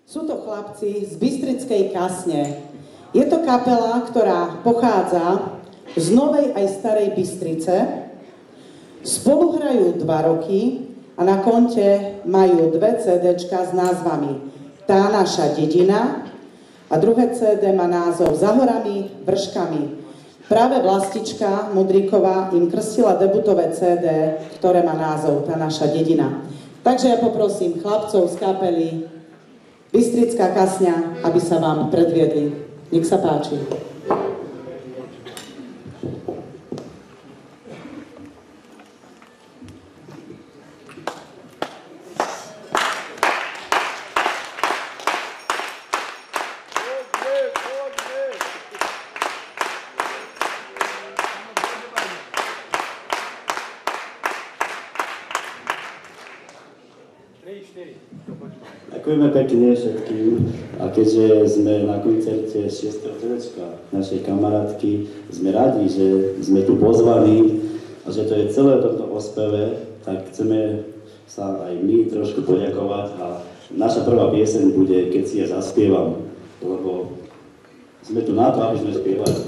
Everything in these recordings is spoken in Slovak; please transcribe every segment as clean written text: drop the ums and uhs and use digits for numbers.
Sú to chlapci z Bystrickej Kasne. Je to kapela, ktorá pochádza z Novej aj Starej Bystrice. Spolu hrajú 2 roky a na konte majú 2 CDčka s názvami Tá naša dedina a druhé CD má názov Za horami, vrškami. Práve Vlastička Mudríková im krstila debutové CD, ktoré má názov Tá naša dedina. Takže ja poprosím chlapcov z kapely Bystrická Kasňa, aby sa vám predviedli. Nech sa páči. Ďakujeme pekne všetkým a keďže sme na koncerte 6. CDčka našej kamarátky, sme radi, že sme tu pozvaní a že to je celé toto ospeve, tak chceme sa aj my trošku poďakovať a naša prvá pieseň bude Keď si ja zaspievam, lebo sme tu na to, aby sme spievali.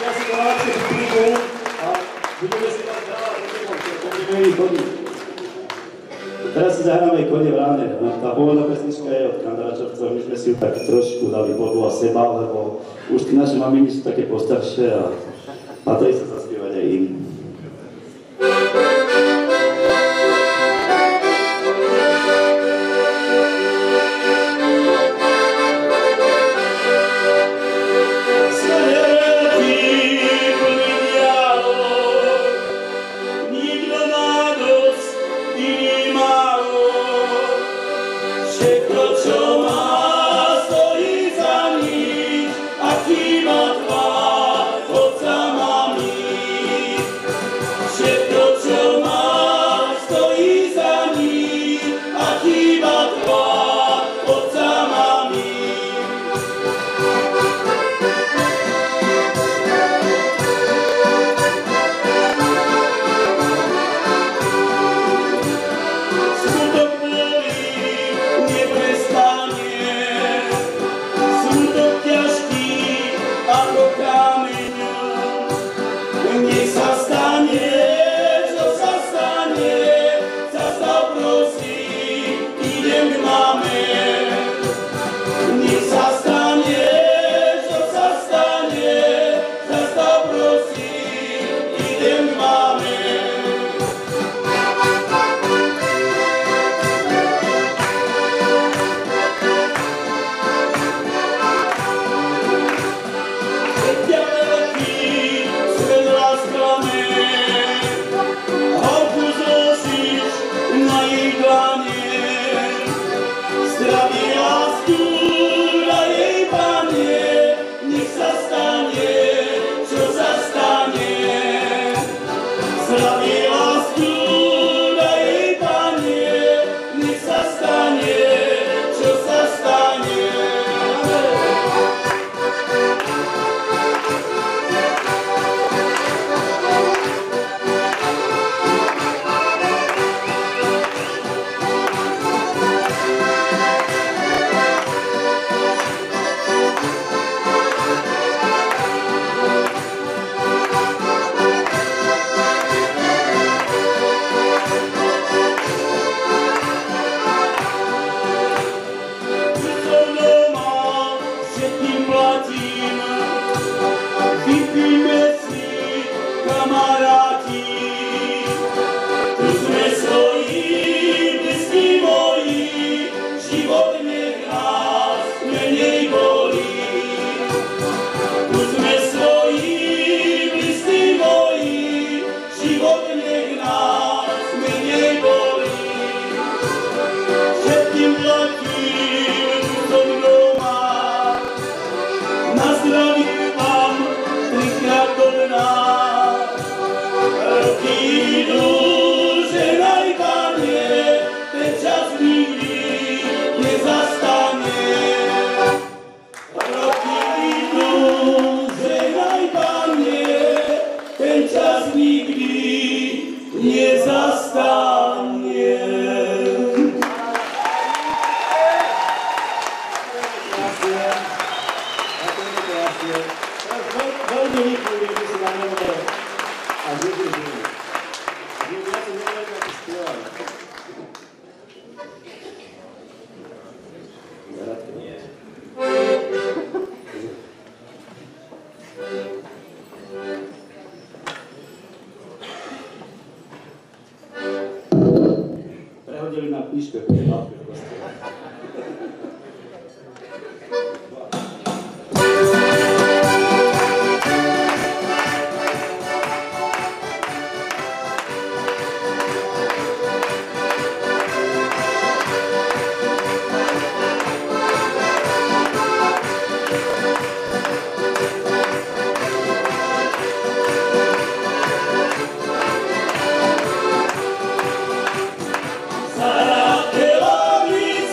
Ja si to máte vypíku a budeme si vás dávať do toho, budeme ich chodiť. Teraz si zahráme Kone v ráne. Tá pôvodná pesnička je od Kandračovcov, my sme si ju tak trošku dali bodu a seba, lebo už tí naše maminy sú také postaršie a patrí sa zaspievať aj im. Sarà che la vita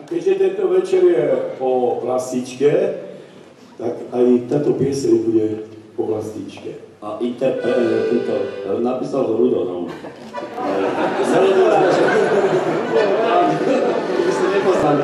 keďže tento večer je o plastičke, tak aj táto pieseň bude o plastičke. A tento napísal ho Rudo, no. By ste nepoznali.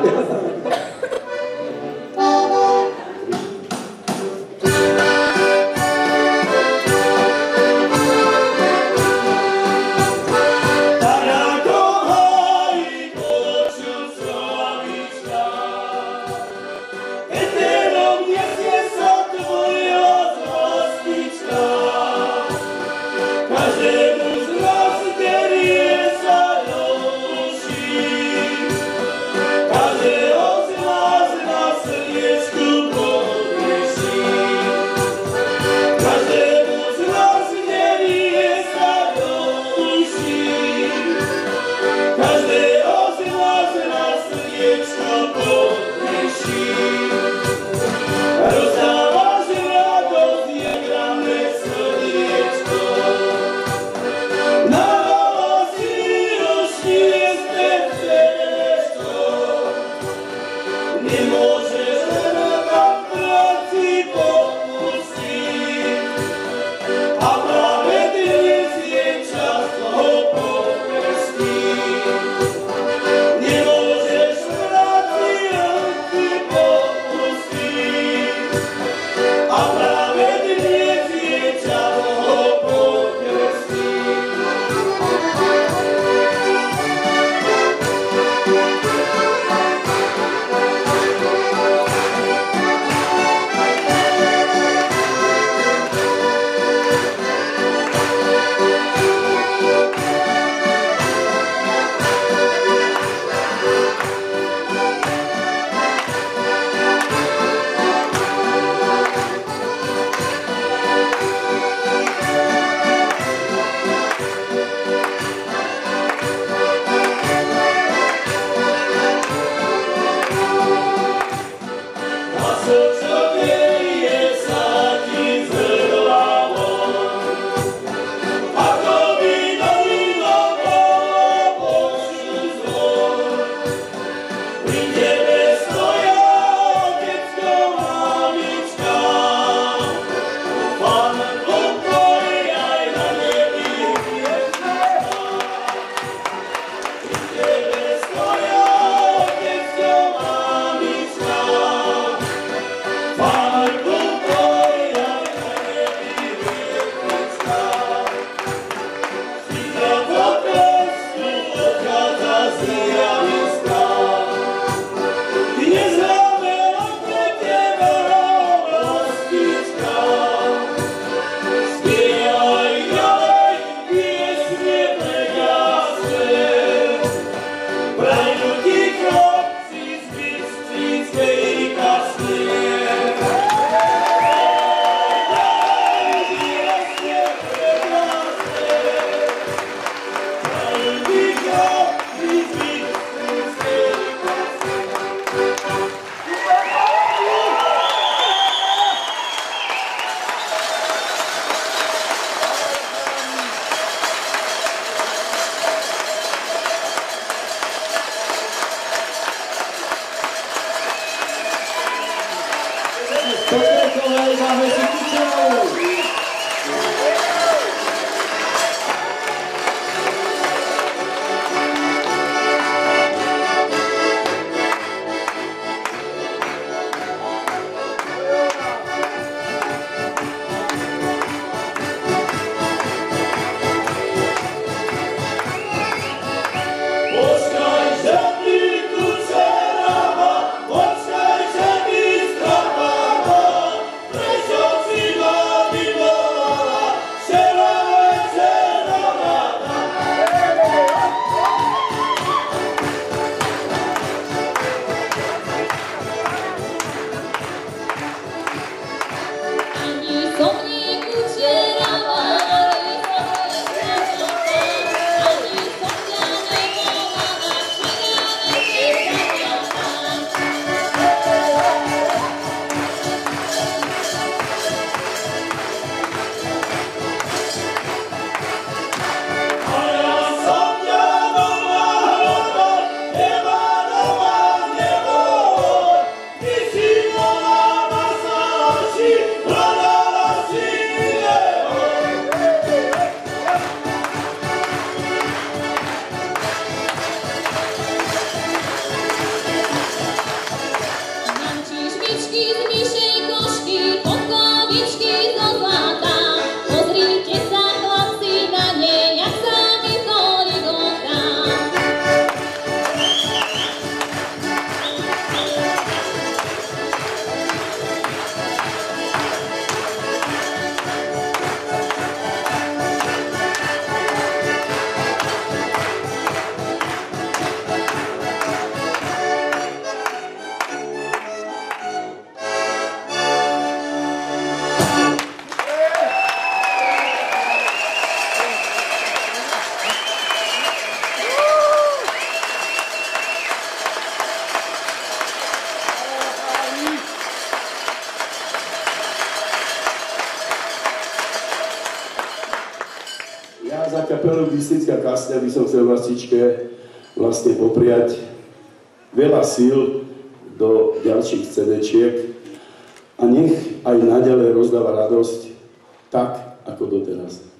Oh za kapelu Bystrická kásňa by som chcel Vlastičke vlastne popriať veľa síl do ďalších CD-čiek a nech aj naďalej rozdáva radosť tak, ako doteraz.